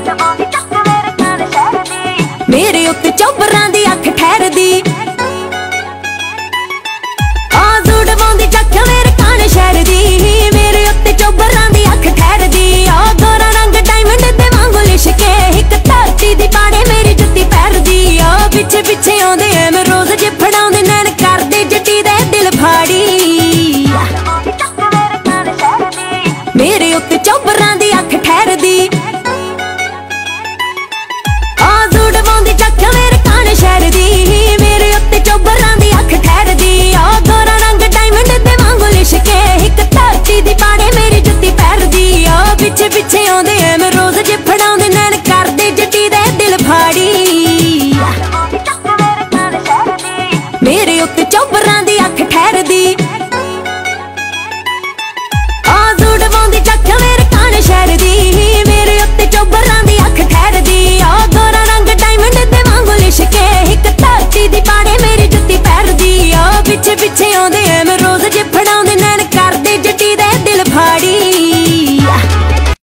मेरे उत्ते चौबरां दी अख ठहरदी, आ सूट पाउंदी चक मेरे कान शहर दी। मेरे उत्ते चौबरां दी अख ठहरदी, आ गोरा रंग डायमंड दे वांगू लिशके, इक धरती दी पाड़े मेरी जुत्ती पैरदी। आ पिछे पिछे आउंदे मैं रोज जे फड़ाउंदे नैन करदे जट्टी दे दिल फाड़ी। मेरे उत्ते चौबरां दी अख ठहरदी, आ सूट पाउंदी चक मेरे कान शहर दी। मेरे उत्ते चौबरां दी अख ठहरदी, आ गोरा रंग डायमंड दे वांगू लिशके, इक धरती दी पाड़े मेरी जुत्ती पैरदी। आ पिछे पिछे आउंदे मैं रोज जे फड़ा